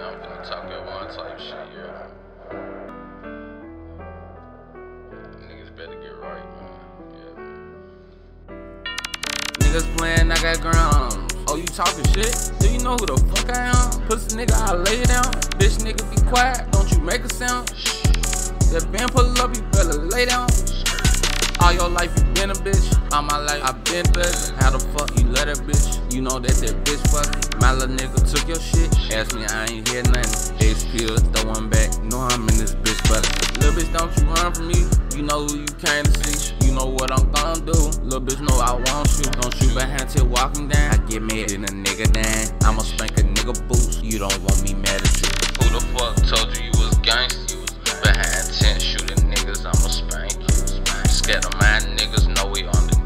I'm finna talk at one type shit, yeah. Niggas better get right, man. Yeah. Niggas playing, I got grams. Oh, you talking shit? Do you know who the fuck I am? Pussy nigga, I lay it down. Bitch nigga, be quiet, don't you make a sound. That band pull up, you better lay down. All your life you been a bitch. All my life I been thuggin'. How the fuck you let that bitch? You know that bitch fuckin'. My little nigga took your shit. Ask me, I ain't hear nothing. X pills, throw one back. Know I'm in this bitch fuckin'. Little bitch, don't you run from me. You know who you came to see. You know what I'm gon' do. Little bitch know I want you. Don't shoot behind till walking down. I get mad in a nigga down. I'ma spank a nigga boots. You don't want me mad at you. Who the fuck told you you was gangsta? Behind 10 shooting niggas, I'ma spank you. Scared of my niggas know we on the